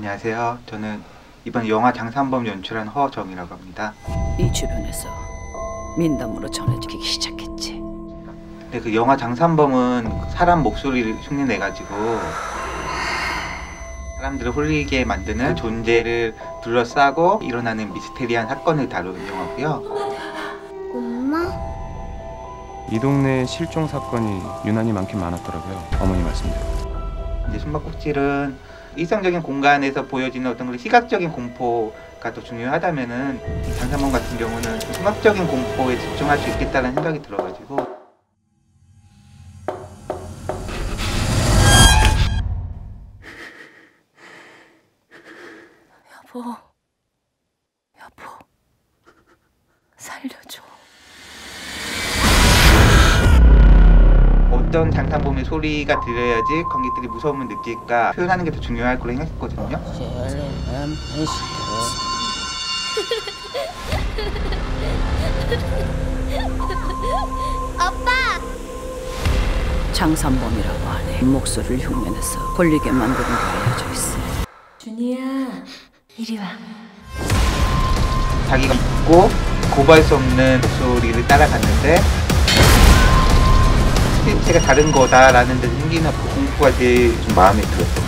안녕하세요. 저는 이번 영화 장산범 연출한 허정이라고 합니다. 이 주변에서 민담으로 전해지기 시작했지. 근데 그 영화 장산범은 사람 목소리를 흉내내가지고 사람들을 홀리게 만드는 존재를 둘러싸고 일어나는 미스테리한 사건을 다루는 영화고요. 엄마? 이 동네에 실종 사건이 유난히 많긴 많았더라고요. 어머니 말씀대로. 이제 숨바꼭질은 일상적인 공간에서 보여지는 어떤 그런 시각적인 공포가 더 중요하다면은 이 장산범 같은 경우는 시각적인 공포에 집중할 수 있겠다는 생각이 들어가지고. 여보, 살려줘. 어떤 장산범의 소리가 들려야지 관객들이 무서움을 느낄까 표현하는 게 더 중요할 거라 생각했거든요. 아빠! 장산범이라고 하네. 목소리를 흉내내서 홀리게 만드는 거 알려져 있어. 준이야, 이리 와. 자기가 믿고 고발 수 없는 목소리를 따라갔는데 실체가 다른 거다라는 데서 생기는 그 공포가 제일 좀 마음에 들었어요.